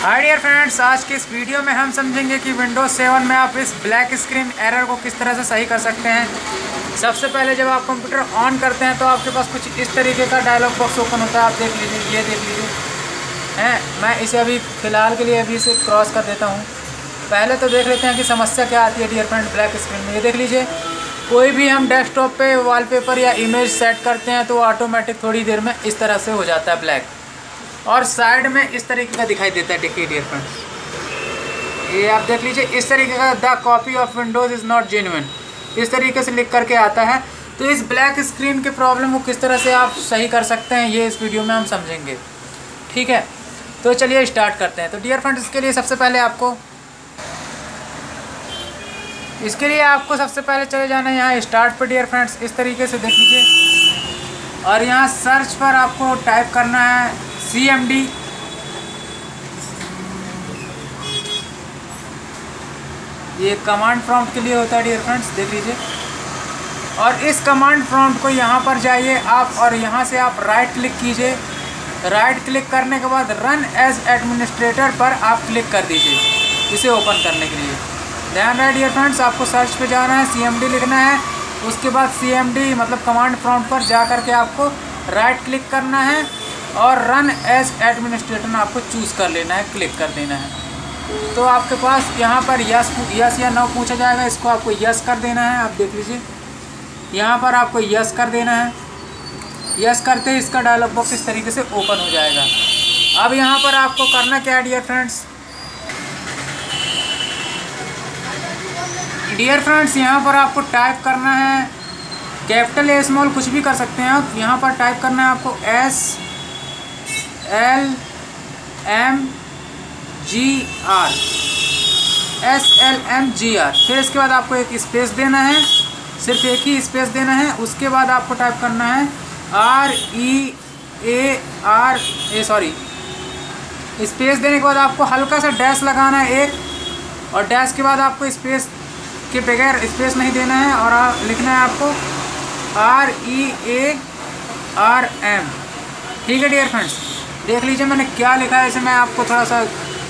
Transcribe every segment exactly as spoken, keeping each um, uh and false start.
Hi dear friends, आज के इस वीडियो में हम समझेंगे कि विंडोज सेवन में आप इस ब्लैक स्क्रीन एरर को किस तरह से सही कर सकते हैं। सबसे पहले जब आप कंप्यूटर ऑन करते हैं तो आपके पास कुछ इस तरीके का डायलॉग बॉक्स ओपन होता है। आप देख लीजिए, ये देख लीजिए हैं। मैं इसे अभी फ़िलहाल के लिए अभी इसे क्रॉस कर देता हूँ। पहले तो देख लेते हैं कि समस्या क्या आती है डियर फ्रेंड ब्लैक स्क्रीन में। ये देख लीजिए, कोई भी हम डेस्कटॉप पे वॉलपेपर या इमेज सेट करते हैं तो ऑटोमेटिक थोड़ी देर में इस तरह से हो जाता है ब्लैक, और साइड में इस तरीके का दिखाई देता है। देखिए डियर फ्रेंड्स, ये आप देख लीजिए, इस तरीके का the copy of Windows is not genuine, इस तरीके से लिख करके आता है। तो इस ब्लैक स्क्रीन के प्रॉब्लम को किस तरह से आप सही कर सकते हैं, ये इस वीडियो में हम समझेंगे। ठीक है, तो चलिए स्टार्ट करते हैं। तो डियर फ्रेंड्स, इसके लिए सबसे पहले आपको इसके लिए आपको सबसे पहले चले जाना है यहाँ स्टार्ट पर डियर फ्रेंड्स। इस तरीके से देख लीजिए, और यहाँ सर्च पर आपको टाइप करना है सी एम डी। ये कमांड प्रॉम्प्ट के लिए होता है डियर फ्रेंड्स, देख लीजिए। और इस कमांड प्रॉम्प्ट को यहाँ पर जाइए आप, और यहाँ से आप राइट क्लिक कीजिए। राइट क्लिक करने के बाद रन एज एडमिनिस्ट्रेटर पर आप क्लिक कर दीजिए इसे ओपन करने के लिए। ध्यान रहे डियर फ्रेंड्स, आपको सर्च पे जाना है, सी एम डी लिखना है। उसके बाद सी एम डी मतलब कमांड प्रॉम्प्ट पर जा कर के आपको राइट क्लिक करना है और रन एज एडमिनिस्ट्रेटर आपको चूज़ कर लेना है, क्लिक कर देना है। तो आपके पास यहाँ पर यस यस या नो पूछा जाएगा, इसको आपको यस कर देना है। आप देख लीजिए, यहाँ पर आपको यस कर देना है। यस करते ही इसका डायलॉग बॉक्स इस तरीके से ओपन हो जाएगा। अब यहाँ पर आपको करना क्या है डियर फ्रेंड्स डियर फ्रेंड्स यहाँ पर आपको टाइप करना है कैपिटल ए स्मॉल, कुछ भी कर सकते हैं आप। यहाँ पर टाइप करना है आपको S L M G R, S L M G R. फिर इसके बाद आपको एक स्पेस देना है, सिर्फ एक ही स्पेस देना है। उसके बाद आपको टाइप करना है R E A R A sorry space देने के बाद आपको हल्का सा डैश लगाना है एक, और डैश के बाद आपको स्पेस के बगैर स्पेस नहीं देना है, और आ, लिखना है आपको R E A R M. ठीक है डियर फ्रेंड्स, देख लीजिए मैंने क्या लिखा है। इसे मैं आपको थोड़ा सा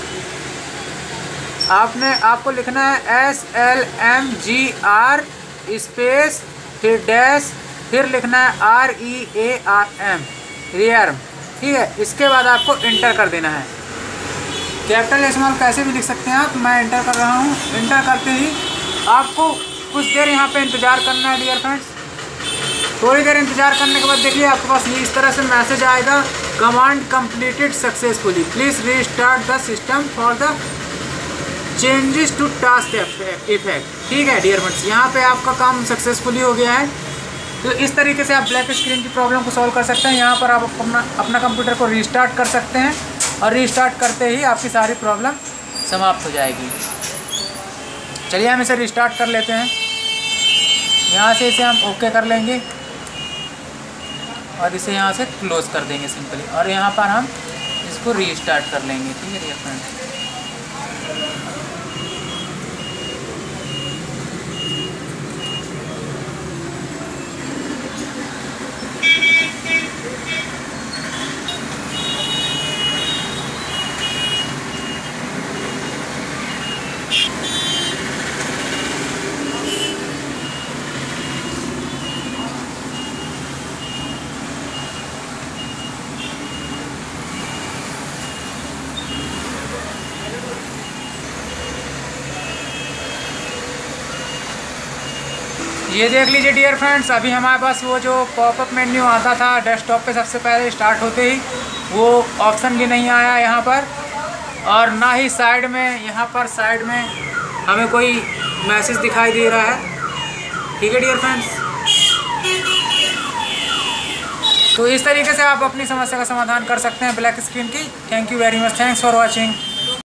आपने आपको लिखना है S L M G R space फिर डैश फिर लिखना है R E A R M rearm. ठीक है, इसके बाद आपको इंटर कर देना है। कैपिटल स्मॉल कैसे भी लिख सकते हैं आप, मैं इंटर कर रहा हूँ। इंटर करते ही आपको कुछ देर यहाँ पे इंतज़ार करना है डियर फ्रेंड्स। थोड़ी देर इंतजार करने के बाद देखिए आपके पास ये इस तरह से मैसेज आएगा, command completed successfully, please restart the system for the changes to take effect. ठीक है डियर फ्रेंड्स, यहाँ पे आपका काम सक्सेसफुली हो गया है। तो इस तरीके से आप ब्लैक स्क्रीन की प्रॉब्लम को सॉल्व कर सकते हैं। यहाँ पर आप अपना अपना कंप्यूटर को रीस्टार्ट कर सकते हैं, और रीस्टार्ट करते ही आपकी सारी प्रॉब्लम समाप्त हो जाएगी। चलिए हम इसे रीस्टार्ट कर लेते हैं। यहाँ से इसे हम ओके कर लेंगे और इसे यहाँ से क्लोज़ कर देंगे सिंपली, और यहाँ पर हम इसको रीस्टार्ट कर लेंगे। ठीक है डियर फ्रेंड्स, ये देख लीजिए डियर फ्रेंड्स, अभी हमारे पास वो जो पॉपअप मेन्यू आता था डेस्कटॉप पे सबसे पहले स्टार्ट होते ही, वो ऑप्शन भी नहीं आया यहाँ पर, और ना ही साइड में यहाँ पर साइड में हमें कोई मैसेज दिखाई दे रहा है। ठीक है डियर फ्रेंड्स, तो इस तरीके से आप अपनी समस्या का समाधान कर सकते हैं ब्लैक स्क्रीन की। Thank you very much, thanks for watching.